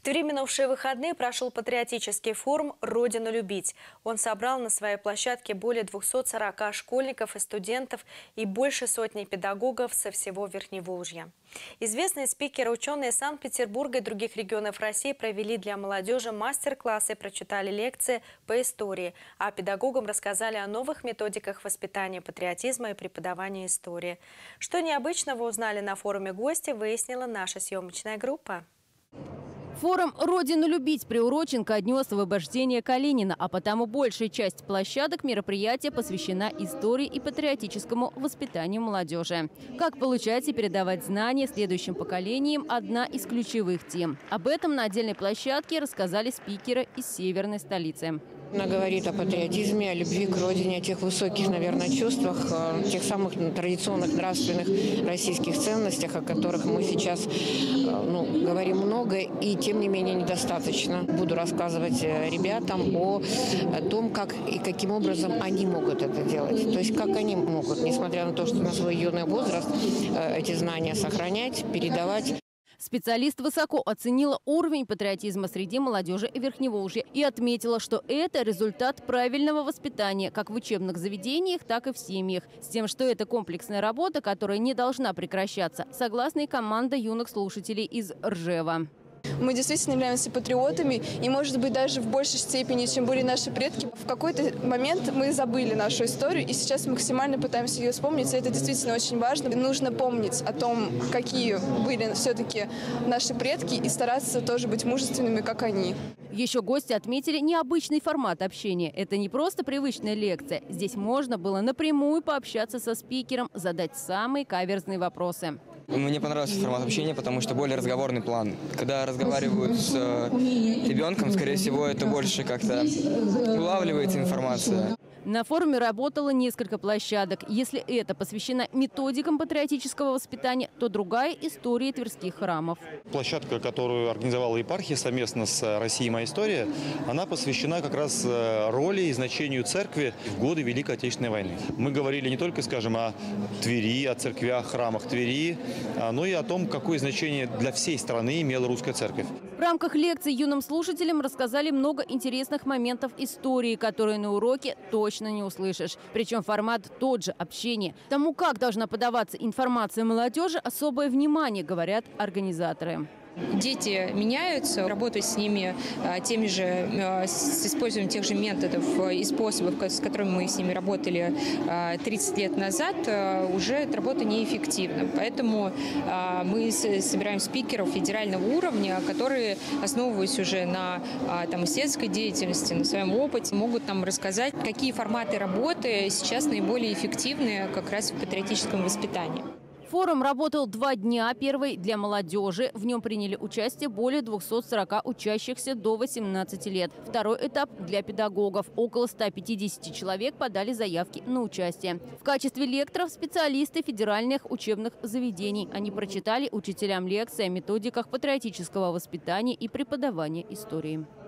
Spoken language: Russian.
Твери минувшие выходные прошел патриотический форум «Родину любить». Он собрал на своей площадке более 240 школьников и студентов и больше сотни педагогов со всего Верхневолжья. Известные спикеры, ученые Санкт-Петербурга и других регионов России провели для молодежи мастер-классы, прочитали лекции по истории, а педагогам рассказали о новых методиках воспитания патриотизма и преподавания истории. Что необычного узнали на форуме гости, выяснила наша съемочная группа. Форум «Родину любить» приурочен ко дню освобождения Калинина, а потому большая часть площадок мероприятия посвящена истории и патриотическому воспитанию молодежи. Как получать и передавать знания следующим поколениям – одна из ключевых тем. Об этом на отдельной площадке рассказали спикеры из северной столицы. Она говорит о патриотизме, о любви к родине, о тех высоких, наверное, чувствах, тех самых традиционных нравственных российских ценностях, о которых мы сейчас говорим много и, тем не менее, недостаточно. Буду рассказывать ребятам о том, как и каким образом они могут это делать. То есть, как они могут, несмотря на то, что на свой юный возраст, эти знания сохранять, передавать. Специалист высоко оценила уровень патриотизма среди молодежи Верхневолжья и отметила, что это результат правильного воспитания как в учебных заведениях, так и в семьях. С тем, что это комплексная работа, которая не должна прекращаться, согласна и команда юных слушателей из Ржева. Мы действительно являемся патриотами, и, может быть, даже в большей степени, чем были наши предки. В какой-то момент мы забыли нашу историю, и сейчас максимально пытаемся ее вспомнить, и это действительно очень важно. Нужно помнить о том, какие были все-таки наши предки, и стараться тоже быть мужественными, как они. Еще гости отметили необычный формат общения. Это не просто привычная лекция. Здесь можно было напрямую пообщаться со спикером, задать самые каверзные вопросы. Мне понравился формат общения, потому что более разговорный план. Когда разговаривают с ребенком, скорее всего, это больше как-то улавливается информация. На форуме работало несколько площадок. Если это посвящено методикам патриотического воспитания, то другая – истории тверских храмов. Площадка, которую организовала епархия совместно с «Россией. Моя история», она посвящена как раз роли и значению церкви в годы Великой Отечественной войны. Мы говорили не только, скажем, о Твери, о церквях, храмах Твери, но и о том, какое значение для всей страны имела русская церковь. В рамках лекции юным слушателям рассказали много интересных моментов истории, которые на уроке точно не услышишь. Причем формат тот же – общение. Тому, как должна подаваться информация молодежи, особое внимание, говорят организаторы. Дети меняются, работать с ними с использованием тех же методов и способов, с которыми мы с ними работали 30 лет назад, уже эта работа неэффективна. Поэтому мы собираем спикеров федерального уровня, которые, основываясь уже на исследовательской деятельности, на своем опыте, могут нам рассказать, какие форматы работы сейчас наиболее эффективны как раз в патриотическом воспитании. Форум работал 2 дня. Первый для молодежи. В нем приняли участие более 240 учащихся до 18 лет. Второй этап для педагогов. Около 150 человек подали заявки на участие. В качестве лекторов специалисты федеральных учебных заведений. Они прочитали учителям лекции о методиках патриотического воспитания и преподавания истории.